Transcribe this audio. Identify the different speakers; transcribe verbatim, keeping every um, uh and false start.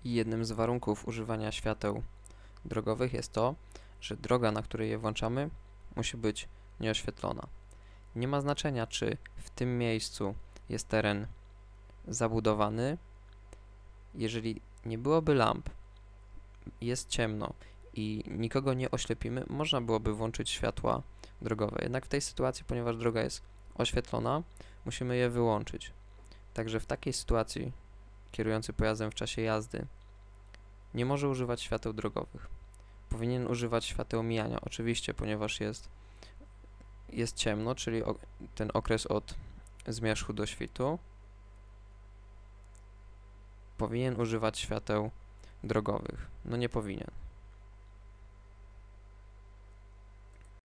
Speaker 1: I jednym z warunków używania świateł drogowych jest to, że droga, na której je włączamy, musi być nieoświetlona. Nie ma znaczenia, czy w tym miejscu jest teren zabudowany. Jeżeli nie byłoby lamp, jest ciemno i nikogo nie oślepimy, można byłoby włączyć światła drogowe. Jednak w tej sytuacji, ponieważ droga jest oświetlona, musimy je wyłączyć. Także w takiej sytuacji kierujący pojazdem w czasie jazdy nie może używać świateł drogowych. Powinien używać świateł mijania, oczywiście, ponieważ jest, jest ciemno, czyli o, ten okres od zmierzchu do świtu. Powinien używać świateł drogowych. No nie powinien.